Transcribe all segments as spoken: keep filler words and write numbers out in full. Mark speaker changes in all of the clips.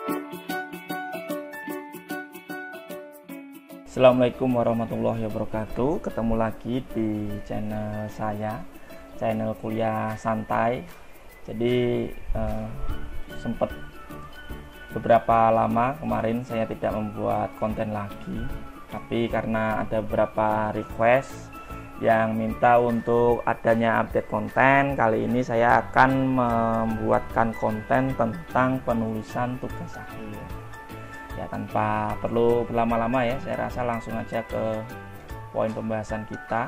Speaker 1: Assalamualaikum warahmatullahi wabarakatuh. Ketemu lagi di channel saya, channel kuliah santai. Jadi eh, sempat beberapa lama kemarin saya tidak membuat konten lagi, tapi karena ada beberapa request yang minta untuk adanya update konten, kali ini saya akan membuatkan konten tentang penulisan tugas akhir. Ya, tanpa perlu berlama-lama ya, saya rasa langsung aja ke poin pembahasan kita.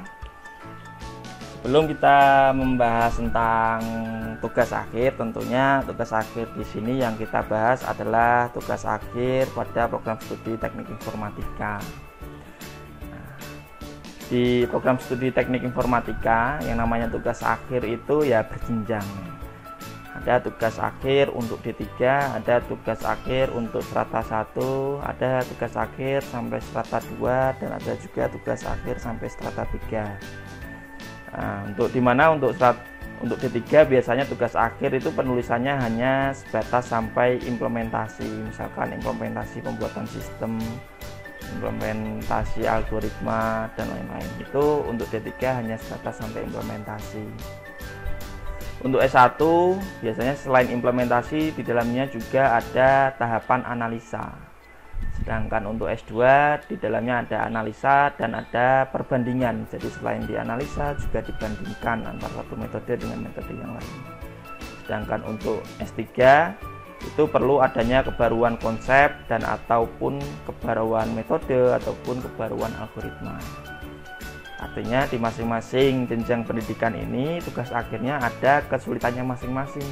Speaker 1: Sebelum kita membahas tentang tugas akhir, tentunya tugas akhir di sini yang kita bahas adalah tugas akhir pada program studi teknik informatika. Nah, di program studi teknik informatika yang namanya tugas akhir itu ya berjenjang. Ada tugas akhir untuk D tiga, ada tugas akhir untuk strata satu, ada tugas akhir sampai strata dua, dan ada juga tugas akhir sampai strata tiga. Nah, untuk dimana untuk strat, untuk D tiga biasanya tugas akhir itu penulisannya hanya sebatas sampai implementasi, misalkan implementasi pembuatan sistem, implementasi algoritma, dan lain-lain. Itu untuk D tiga hanya sebatas sampai implementasi. Untuk S satu biasanya selain implementasi di dalamnya juga ada tahapan analisa. Sedangkan untuk S dua di dalamnya ada analisa dan ada perbandingan. Jadi selain dianalisa juga dibandingkan antara satu metode dengan metode yang lain. Sedangkan untuk S tiga itu perlu adanya kebaruan konsep dan ataupun kebaruan metode ataupun kebaruan algoritma. Artinya di masing-masing jenjang pendidikan ini tugas akhirnya ada kesulitannya masing-masing.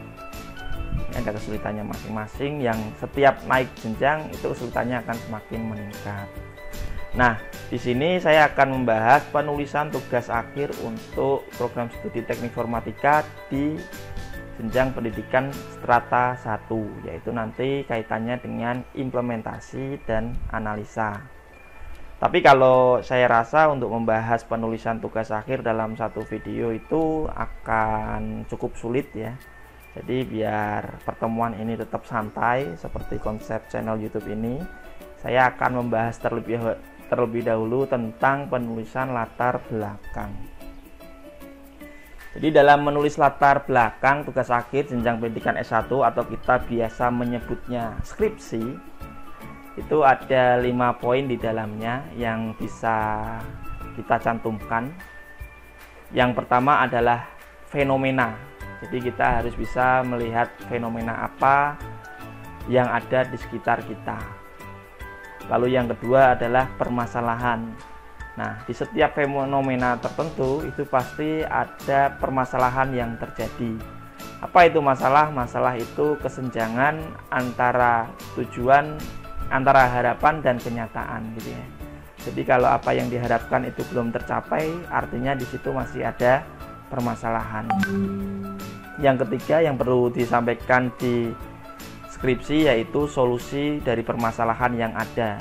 Speaker 1: Ini ada kesulitannya masing-masing yang setiap naik jenjang itu kesulitannya akan semakin meningkat. Nah, di sini saya akan membahas penulisan tugas akhir untuk program studi teknik informatika di jenjang pendidikan strata satu, yaitu nanti kaitannya dengan implementasi dan analisa. Tapi kalau saya rasa untuk membahas penulisan tugas akhir dalam satu video itu akan cukup sulit ya. Jadi biar pertemuan ini tetap santai seperti konsep channel YouTube ini, saya akan membahas terlebih terlebih dahulu tentang penulisan latar belakang. Jadi dalam menulis latar belakang tugas akhir jenjang pendidikan S satu atau kita biasa menyebutnya skripsi, itu ada lima poin di dalamnya yang bisa kita cantumkan. Yang pertama adalah fenomena. Jadi kita harus bisa melihat fenomena apa yang ada di sekitar kita. Lalu yang kedua adalah permasalahan. Nah, di setiap fenomena tertentu itu pasti ada permasalahan yang terjadi. Apa itu masalah? Masalah itu kesenjangan antara tujuan, antara harapan dan kenyataan gitu ya. Jadi kalau apa yang diharapkan itu belum tercapai, artinya di situ masih ada permasalahan. Yang ketiga yang perlu disampaikan di skripsi yaitu solusi dari permasalahan yang ada.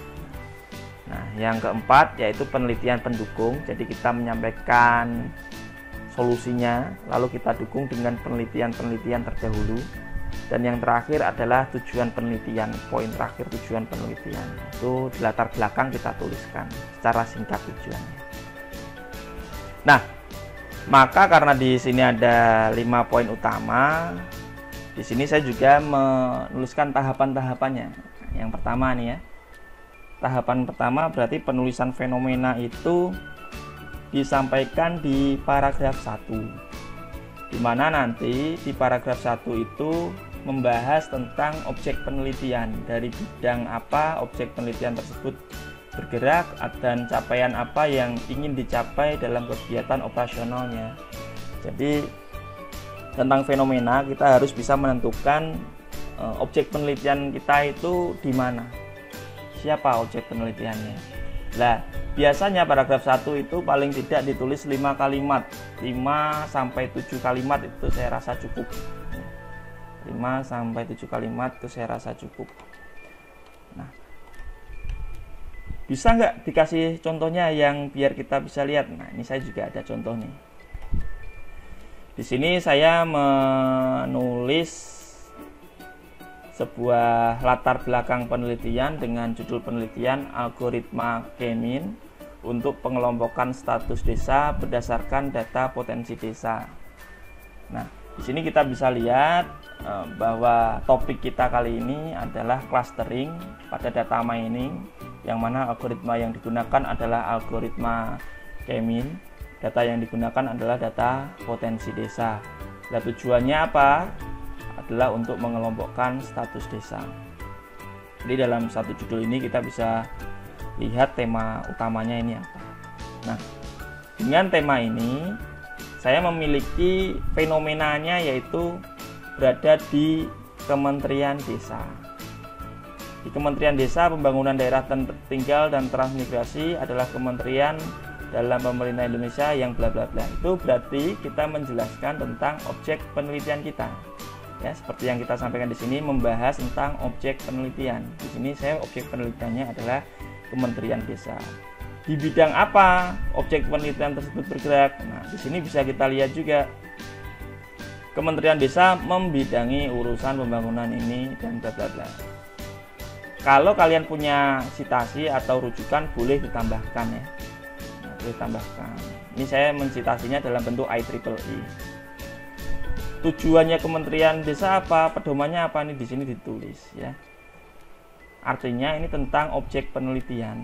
Speaker 1: Nah, yang keempat yaitu penelitian pendukung. Jadi kita menyampaikan solusinya, lalu kita dukung dengan penelitian-penelitian terdahulu. Dan yang terakhir adalah tujuan penelitian. Poin terakhir tujuan penelitian itu di latar belakang kita tuliskan secara singkat tujuannya. Nah, maka karena di sini ada lima poin utama, di sini saya juga menuliskan tahapan-tahapannya. Yang pertama nih ya, tahapan pertama berarti penulisan fenomena itu disampaikan di paragraf satu, di mana nanti di paragraf satu itu membahas tentang objek penelitian, dari bidang apa objek penelitian tersebut bergerak dan capaian apa yang ingin dicapai dalam kegiatan operasionalnya. Jadi tentang fenomena kita harus bisa menentukan e, objek penelitian kita itu di mana, siapa objek penelitiannya. Nah, biasanya paragraf satu itu paling tidak ditulis lima kalimat, lima sampai tujuh kalimat itu saya rasa cukup. lima sampai tujuh kalimat itu saya rasa cukup. Nah, bisa nggak dikasih contohnya yang biar kita bisa lihat? Nah, ini saya juga ada contoh nih. Di sini saya menulis sebuah latar belakang penelitian dengan judul penelitian algoritma K-mean untuk pengelompokan status desa berdasarkan data potensi desa. Nah, di sini kita bisa lihat eh, bahwa topik kita kali ini adalah clustering pada data mining, yang mana algoritma yang digunakan adalah algoritma K-mean. Data yang digunakan adalah data potensi desa. Nah, tujuannya apa? Adalah untuk mengelompokkan status desa. Jadi dalam satu judul ini kita bisa lihat tema utamanya ini apa. Nah, dengan tema ini saya memiliki fenomenanya, yaitu berada di Kementerian Desa. Di Kementerian Desa, Pembangunan Daerah Tertinggal dan Transmigrasi adalah kementerian dalam pemerintah Indonesia yang bla bla bla. Itu berarti kita menjelaskan tentang objek penelitian kita. Ya, seperti yang kita sampaikan di sini membahas tentang objek penelitian. Di sini saya objek penelitiannya adalah Kementerian Desa. Di bidang apa objek penelitian tersebut bergerak? Nah, di sini bisa kita lihat juga Kementerian Desa membidangi urusan pembangunan ini dan bla bla bla. Kalau kalian punya citasi atau rujukan boleh ditambahkan ya. Nah, boleh tambahkan. Ini saya mencitasinya dalam bentuk I triple E. Tujuannya Kementerian Desa apa? Pedomannya apa? Ini di sini ditulis ya. Artinya ini tentang objek penelitian.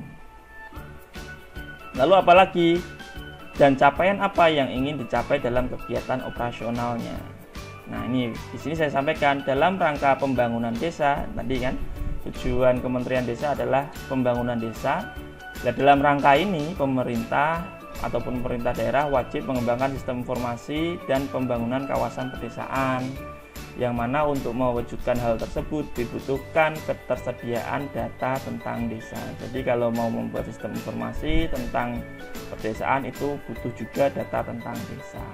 Speaker 1: Lalu apalagi? Dan capaian apa yang ingin dicapai dalam kegiatan operasionalnya? Nah, ini di sini saya sampaikan dalam rangka pembangunan desa tadi kan. Tujuan Kementerian Desa adalah pembangunan desa. Nah, dalam rangka ini pemerintah ataupun pemerintah daerah wajib mengembangkan sistem informasi dan pembangunan kawasan pedesaan, yang mana untuk mewujudkan hal tersebut dibutuhkan ketersediaan data tentang desa. Jadi kalau mau membuat sistem informasi tentang pedesaan itu butuh juga data tentang desa.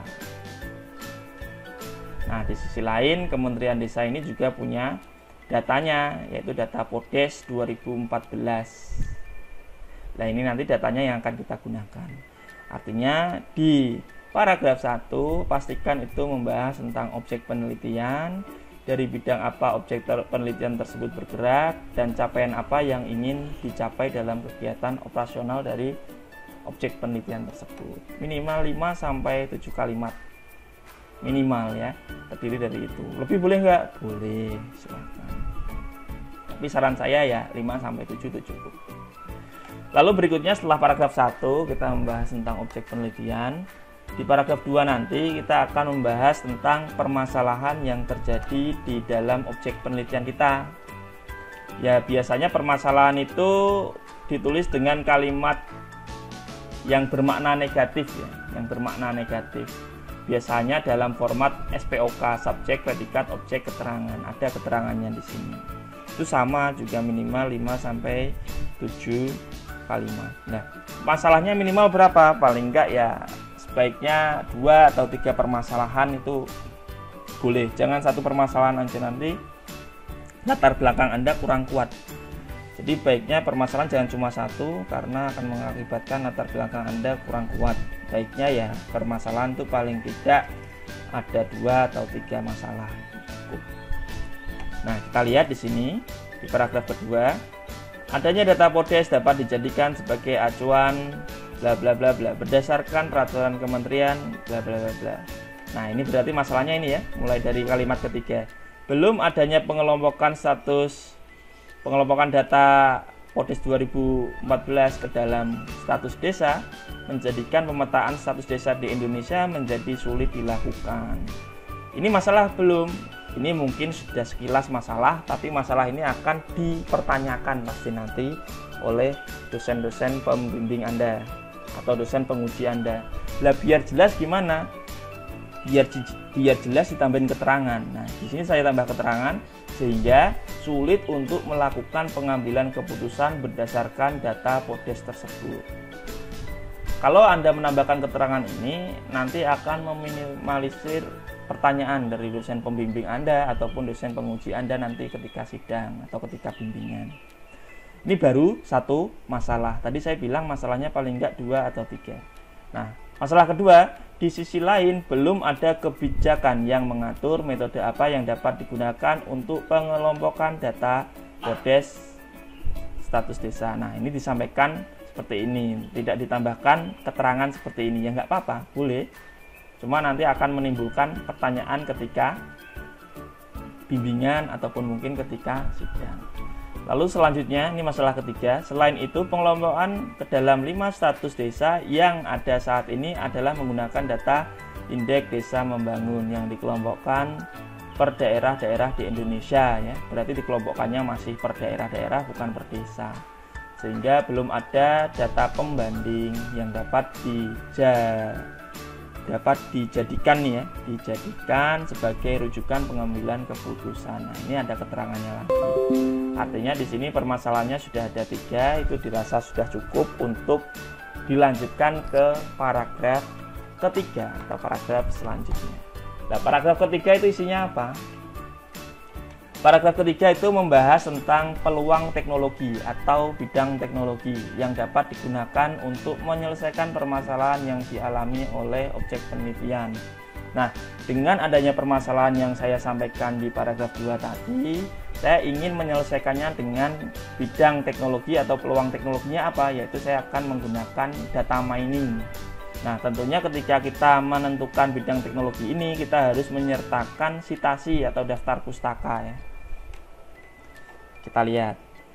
Speaker 1: Nah, di sisi lain Kementerian Desa ini juga punya datanya, yaitu data Podes dua ribu empat belas. Nah, ini nanti datanya yang akan kita gunakan. Artinya di paragraf satu pastikan itu membahas tentang objek penelitian, dari bidang apa objek ter penelitian tersebut bergerak, dan capaian apa yang ingin dicapai dalam kegiatan operasional dari objek penelitian tersebut. Minimal lima sampai tujuh kalimat. Minimal ya, terdiri dari itu. Lebih boleh nggak? Boleh, silakan. Tapi saran saya ya lima sampai tujuh itu cukup. Lalu berikutnya setelah paragraf satu kita membahas tentang objek penelitian. Di paragraf dua nanti kita akan membahas tentang permasalahan yang terjadi di dalam objek penelitian kita. Ya, biasanya permasalahan itu ditulis dengan kalimat yang bermakna negatif ya, yang bermakna negatif. Biasanya dalam format S P O K, subjek, predikat, objek, keterangan. Ada keterangannya di sini. Itu sama juga minimal lima sampai tujuh kalimat. Nah, masalahnya minimal berapa? Paling enggak ya sebaiknya dua atau tiga permasalahan itu boleh. Jangan satu permasalahan aja, nanti latar belakang Anda kurang kuat. Jadi baiknya permasalahan jangan cuma satu karena akan mengakibatkan latar belakang Anda kurang kuat. Baiknya ya permasalahan itu paling tidak ada dua atau tiga masalah. Nah, kita lihat di sini di paragraf kedua. Adanya data Podes dapat dijadikan sebagai acuan bla bla bla bla berdasarkan peraturan kementerian bla bla bla bla. Nah, ini berarti masalahnya ini ya, mulai dari kalimat ketiga. Belum adanya pengelompokan status pengelompokan data Podes dua ribu empat belas ke dalam status desa menjadikan pemetaan status desa di Indonesia menjadi sulit dilakukan. Ini masalah belum? Ini mungkin sudah sekilas masalah, tapi masalah ini akan dipertanyakan pasti nanti oleh dosen-dosen pembimbing Anda atau dosen penguji Anda. Lah biar jelas gimana? Biar biar jelas ditambahin keterangan. Nah, di sini saya tambah keterangan sehingga sulit untuk melakukan pengambilan keputusan berdasarkan data Podes tersebut. Kalau Anda menambahkan keterangan ini, nanti akan meminimalisir pertanyaan dari dosen pembimbing Anda ataupun dosen penguji Anda nanti ketika sidang atau ketika bimbingan. Ini baru satu masalah. Tadi saya bilang masalahnya paling enggak dua atau tiga. Nah, masalah kedua, di sisi lain belum ada kebijakan yang mengatur metode apa yang dapat digunakan untuk pengelompokan data Berdesa status desa. Nah, ini disampaikan seperti ini, tidak ditambahkan keterangan seperti ini. Ya nggak apa-apa, boleh. Cuma nanti akan menimbulkan pertanyaan ketika bimbingan ataupun mungkin ketika sidang. Lalu selanjutnya, ini masalah ketiga. Selain itu, pengelompokan ke dalam lima status desa yang ada saat ini adalah menggunakan data indeks desa membangun yang dikelompokkan per daerah-daerah di Indonesia, ya. Berarti dikelompokkannya masih per daerah-daerah, bukan per desa. Sehingga belum ada data pembanding yang dapat dija dapat dijadikan nih ya, dijadikan sebagai rujukan pengambilan keputusan. Nah, ini ada keterangannya lagi. Artinya di sini permasalahannya sudah ada tiga, itu dirasa sudah cukup untuk dilanjutkan ke paragraf ketiga atau paragraf selanjutnya. Nah, paragraf ketiga itu isinya apa? Paragraf ketiga itu membahas tentang peluang teknologi atau bidang teknologi yang dapat digunakan untuk menyelesaikan permasalahan yang dialami oleh objek penelitian. Nah, dengan adanya permasalahan yang saya sampaikan di paragraf dua tadi, saya ingin menyelesaikannya dengan bidang teknologi atau peluang teknologinya apa? Yaitu saya akan menggunakan data mining. Nah, tentunya ketika kita menentukan bidang teknologi ini, kita harus menyertakan sitasi atau daftar pustaka, ya. Kita lihat.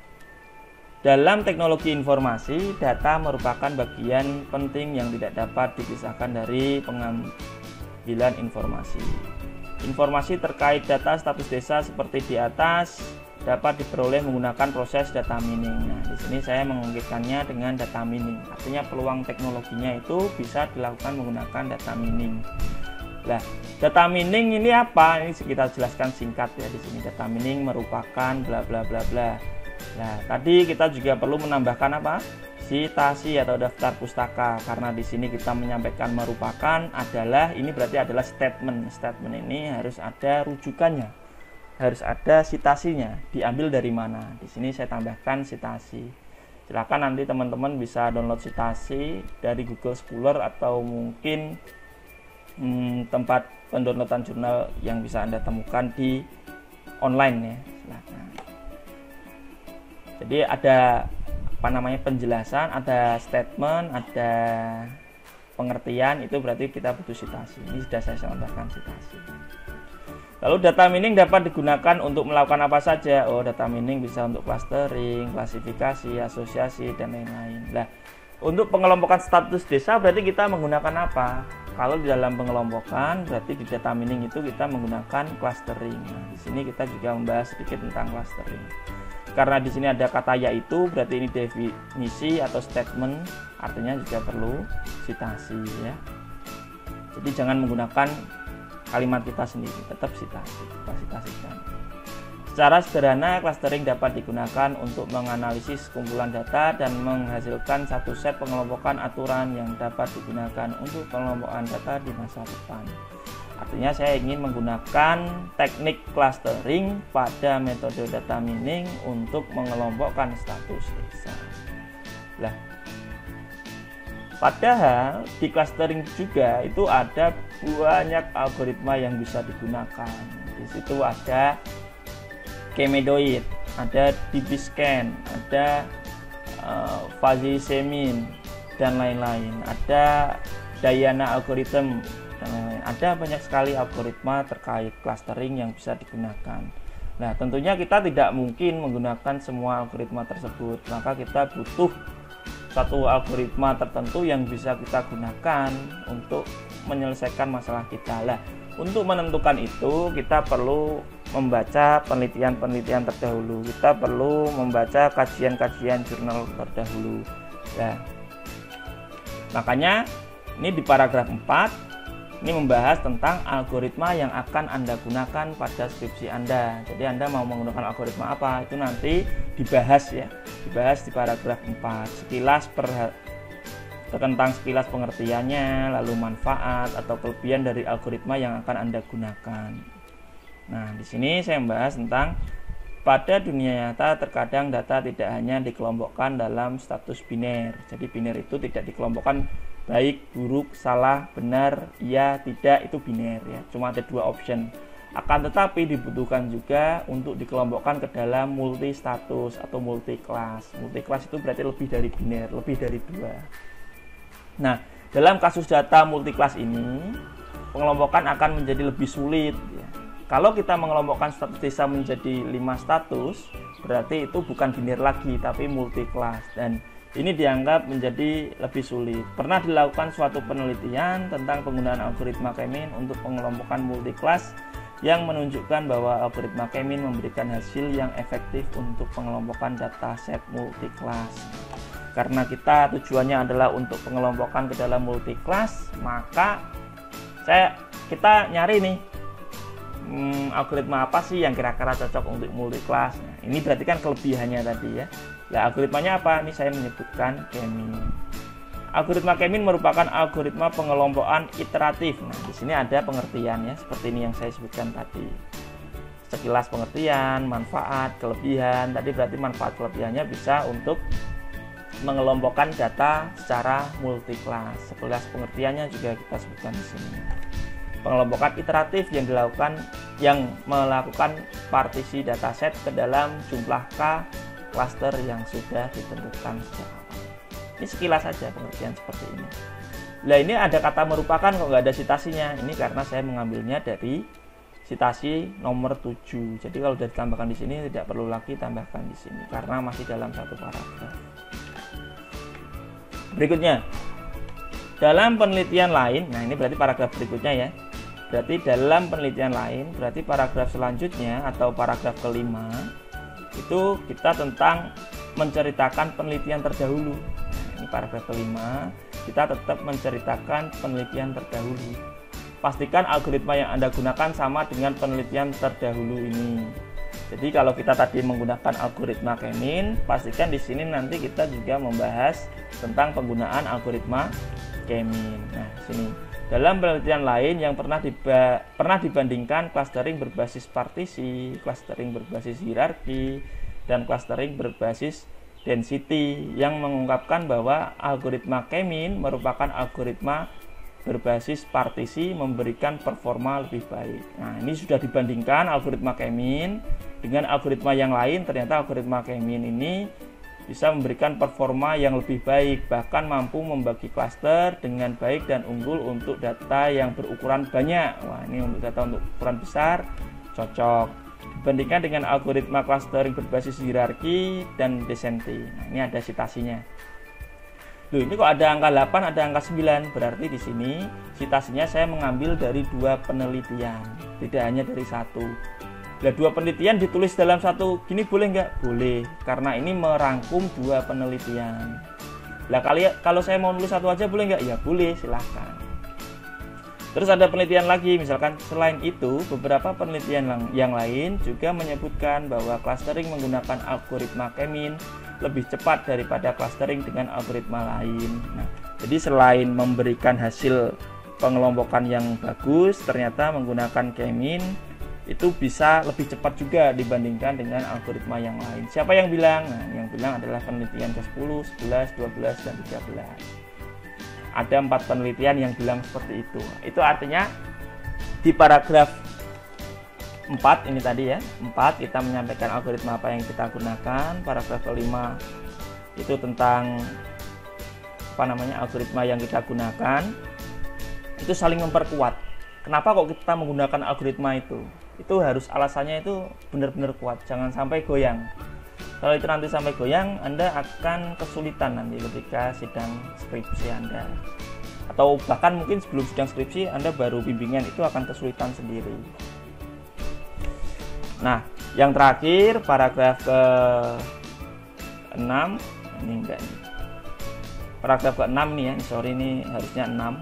Speaker 1: Dalam teknologi informasi, data merupakan bagian penting yang tidak dapat dipisahkan dari pengambilan informasi. Informasi terkait data status desa seperti di atas dapat diperoleh menggunakan proses data mining. Nah, di sini saya mengungkitkannya dengan data mining. Artinya peluang teknologinya itu bisa dilakukan menggunakan data mining. Nah, data mining ini apa? Ini kita jelaskan singkat ya di sini. Data mining merupakan bla bla bla bla. Nah, tadi kita juga perlu menambahkan apa? Sitasi atau daftar pustaka, karena di sini kita menyampaikan merupakan adalah ini berarti adalah statement. Statement ini harus ada rujukannya. Harus ada sitasinya. Diambil dari mana? Di sini saya tambahkan sitasi. Silakan nanti teman-teman bisa download sitasi dari Google Scholar atau mungkin Hmm, tempat pendownloadan jurnal yang bisa Anda temukan di online ya. Silakan. Jadi ada apa namanya penjelasan, ada statement, ada pengertian, itu berarti kita butuh sitasi. Ini sudah saya tambahkan sitasi. Lalu data mining dapat digunakan untuk melakukan apa saja? Oh, data mining bisa untuk clustering, klasifikasi, asosiasi dan lain-lain. Nah, untuk pengelompokan status desa berarti kita menggunakan apa? Kalau di dalam pengelompokan berarti di data mining itu kita menggunakan clustering. Nah, di sini kita juga membahas sedikit tentang clustering. Karena di sini ada kata yaitu, berarti ini definisi atau statement, artinya juga perlu sitasi ya. Jadi jangan menggunakan kalimat kita sendiri, tetap sitasi, kita sitasikan. Secara sederhana, clustering dapat digunakan untuk menganalisis kumpulan data dan menghasilkan satu set pengelompokan aturan yang dapat digunakan untuk pengelompokan data di masa depan. Artinya saya ingin menggunakan teknik clustering pada metode data mining untuk mengelompokkan status desa. Lah, padahal di clustering juga itu ada banyak algoritma yang bisa digunakan. Di situ ada Kemedoid, ada D B Scan, ada uh, fuzzy semin dan lain-lain, ada Diana algorithm dan lain-lain. Ada banyak sekali algoritma terkait clustering yang bisa digunakan. Nah, tentunya kita tidak mungkin menggunakan semua algoritma tersebut, maka kita butuh satu algoritma tertentu yang bisa kita gunakan untuk menyelesaikan masalah kita. Lah, untuk menentukan itu kita perlu membaca penelitian-penelitian terdahulu, kita perlu membaca kajian-kajian jurnal terdahulu. Nah, makanya ini di paragraf empat ini membahas tentang algoritma yang akan Anda gunakan pada skripsi Anda. Jadi Anda mau menggunakan algoritma apa, itu nanti dibahas ya, dibahas di paragraf empat. Sekilas per tentang sekilas pengertiannya, lalu manfaat atau kelebihan dari algoritma yang akan Anda gunakan. Nah, di sini saya membahas tentang pada dunia nyata terkadang data tidak hanya dikelompokkan dalam status biner. Jadi biner itu tidak dikelompokkan baik, buruk, salah, benar, iya, tidak, itu biner ya. Cuma ada dua option. Akan tetapi dibutuhkan juga untuk dikelompokkan ke dalam multi status atau multi kelas. Multi kelas itu berarti lebih dari biner, lebih dari dua. Nah, dalam kasus data multi kelas ini, pengelompokan akan menjadi lebih sulit ya. Kalau kita mengelompokkan status desa menjadi lima status, berarti itu bukan biner lagi tapi multi kelas, dan ini dianggap menjadi lebih sulit. Pernah dilakukan suatu penelitian tentang penggunaan algoritma K-mean untuk pengelompokan multi kelas yang menunjukkan bahwa algoritma K-mean memberikan hasil yang efektif untuk pengelompokan dataset multi kelas. Karena kita tujuannya adalah untuk pengelompokan ke dalam multi kelas, maka saya kita nyari nih Hmm, algoritma apa sih yang kira-kira cocok untuk multi kelas. Nah, ini berarti kan kelebihannya tadi ya. Ya, algoritmanya apa? Ini saya menyebutkan K-mean. Algoritma K-mean merupakan algoritma pengelompokan iteratif. Nah, di sini ada pengertian ya, seperti ini yang saya sebutkan tadi. Sekilas pengertian, manfaat, kelebihan. Tadi berarti manfaat kelebihannya bisa untuk mengelompokkan data secara multi kelas. Sekilas pengertiannya juga kita sebutkan di sini. Pengelompokan iteratif yang dilakukan yang melakukan partisi dataset ke dalam jumlah K klaster yang sudah ditentukan sejak awal. Ini sekilas saja pengertian seperti ini. Nah, ini ada kata merupakan kok nggak ada citasinya. Ini karena saya mengambilnya dari citasi nomor tujuh. Jadi kalau sudah ditambahkan di sini tidak perlu lagi tambahkan di sini karena masih dalam satu paragraf. Berikutnya, dalam penelitian lain, nah ini berarti paragraf berikutnya ya. Berarti dalam penelitian lain, berarti paragraf selanjutnya atau paragraf kelima itu kita tentang menceritakan penelitian terdahulu. Nah, ini paragraf kelima, kita tetap menceritakan penelitian terdahulu. Pastikan algoritma yang Anda gunakan sama dengan penelitian terdahulu ini. Jadi kalau kita tadi menggunakan algoritma K-mean, pastikan di sini nanti kita juga membahas tentang penggunaan algoritma K-mean. Nah, sini. Dalam penelitian lain yang pernah diba pernah dibandingkan clustering berbasis partisi, clustering berbasis hierarki, dan clustering berbasis density yang mengungkapkan bahwa algoritma K-mean merupakan algoritma berbasis partisi memberikan performa lebih baik. Nah, ini sudah dibandingkan algoritma K-mean dengan algoritma yang lain, ternyata algoritma K-mean ini bisa memberikan performa yang lebih baik, bahkan mampu membagi klaster dengan baik dan unggul untuk data yang berukuran banyak. Wah, ini untuk data untuk ukuran besar cocok dibandingkan dengan algoritma clustering berbasis hierarki dan descent. Nah, ini ada citasinya. Loh, ini kok ada angka delapan, ada angka sembilan, berarti di sini citasinya saya mengambil dari dua penelitian, tidak hanya dari satu. Nah, dua penelitian ditulis dalam satu gini boleh nggak? Boleh, karena ini merangkum dua penelitian. Nah, kali kalau saya mau nulis satu aja boleh nggak? Ya boleh, silahkan. Terus ada penelitian lagi, misalkan selain itu beberapa penelitian yang lain juga menyebutkan bahwa clustering menggunakan algoritma K-mean lebih cepat daripada clustering dengan algoritma lain. Nah, jadi selain memberikan hasil pengelompokan yang bagus, ternyata menggunakan K-mean itu bisa lebih cepat juga dibandingkan dengan algoritma yang lain. Siapa yang bilang? Nah, yang bilang adalah penelitian ke sepuluh, sebelas, dua belas, dan tiga belas. Ada empat penelitian yang bilang seperti itu. Itu artinya di paragraf empat ini tadi ya, empat kita menyampaikan algoritma apa yang kita gunakan. Paragraf kelima itu tentang apa namanya algoritma yang kita gunakan. Itu saling memperkuat. Kenapa kok kita menggunakan algoritma itu? Itu harus alasannya itu benar-benar kuat, jangan sampai goyang. Kalau itu nanti sampai goyang, Anda akan kesulitan nanti ketika sidang skripsi Anda, atau bahkan mungkin sebelum sidang skripsi Anda baru bimbingan, itu akan kesulitan sendiri. Nah, yang terakhir paragraf ke enam, ini enggak nih. Paragraf ke enam nih ya, sorry ini harusnya enam.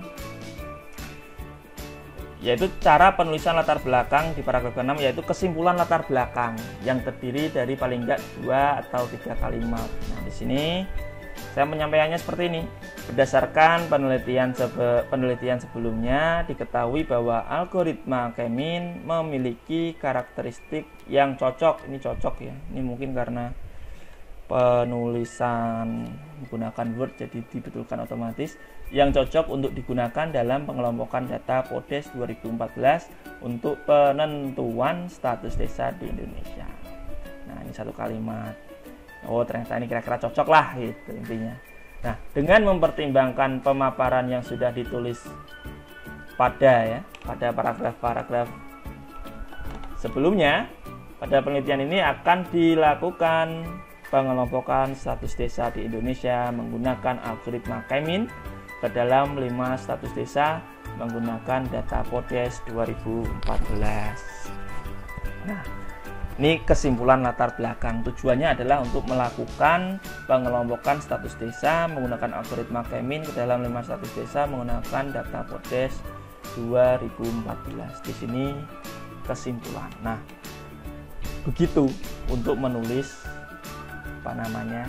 Speaker 1: Yaitu cara penulisan latar belakang di paragraf ke enam, yaitu kesimpulan latar belakang yang terdiri dari paling enggak dua atau tiga kalimat. Nah, di sini saya menyampaikannya seperti ini. Berdasarkan penelitian sebe penelitian sebelumnya diketahui bahwa algoritma K-mean memiliki karakteristik yang cocok. Ini cocok ya. Ini mungkin karena penulisan menggunakan Word, jadi dibetulkan otomatis, yang cocok untuk digunakan dalam pengelompokan data PODES dua ribu empat belas untuk penentuan status desa di Indonesia. Nah, ini satu kalimat. Oh, ternyata ini kira-kira cocok lah gitu intinya. Nah, dengan mempertimbangkan pemaparan yang sudah ditulis pada ya, pada paragraf-paragraf sebelumnya, pada penelitian ini akan dilakukan pengelompokan status desa di Indonesia menggunakan algoritma K-mean ke dalam lima status desa menggunakan data PODES dua ribu empat belas. Nah, ini kesimpulan latar belakang. Tujuannya adalah untuk melakukan pengelompokan status desa menggunakan algoritma K-mean ke dalam lima status desa menggunakan data PODES dua ribu empat belas. Di sini kesimpulan. Nah, begitu untuk menulis apa namanya?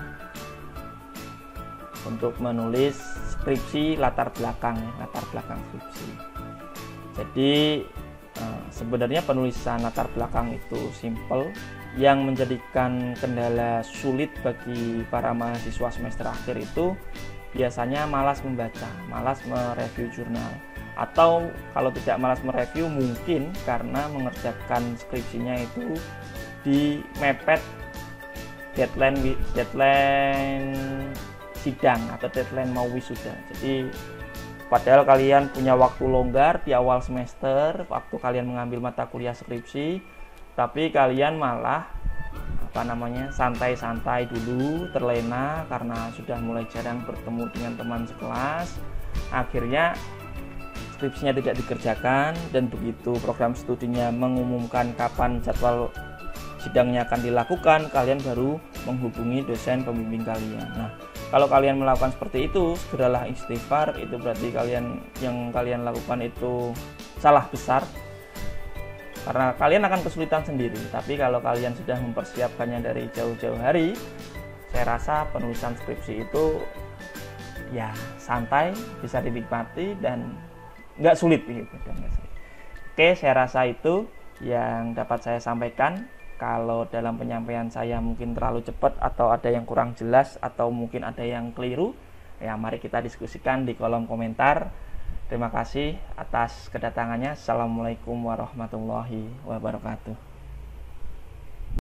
Speaker 1: Untuk menulis skripsi latar belakang, latar belakang skripsi. Jadi eh, sebenarnya penulisan latar belakang itu simple. Yang menjadikan kendala sulit bagi para mahasiswa semester akhir itu biasanya malas membaca, malas mereview jurnal. Atau kalau tidak malas mereview, mungkin karena mengerjakan skripsinya itu di mepet deadline deadline sidang atau deadline mau wisuda. Jadi padahal kalian punya waktu longgar di awal semester, waktu kalian mengambil mata kuliah skripsi, tapi kalian malah apa namanya santai-santai dulu, terlena karena sudah mulai jarang bertemu dengan teman sekelas. Akhirnya skripsinya tidak dikerjakan, dan begitu program studinya mengumumkan kapan jadwal sidangnya akan dilakukan, kalian baru menghubungi dosen pembimbing kalian. Nah, kalau kalian melakukan seperti itu, segeralah istighfar. Itu berarti kalian yang kalian lakukan itu salah besar, karena kalian akan kesulitan sendiri. Tapi kalau kalian sudah mempersiapkannya dari jauh-jauh hari, saya rasa penulisan skripsi itu ya santai, bisa dinikmati dan nggak sulit gitu. Oke, saya rasa itu yang dapat saya sampaikan. Kalau dalam penyampaian saya mungkin terlalu cepat atau ada yang kurang jelas atau mungkin ada yang keliru, ya mari kita diskusikan di kolom komentar. Terima kasih atas kedatangannya. Assalamualaikum warahmatullahi wabarakatuh.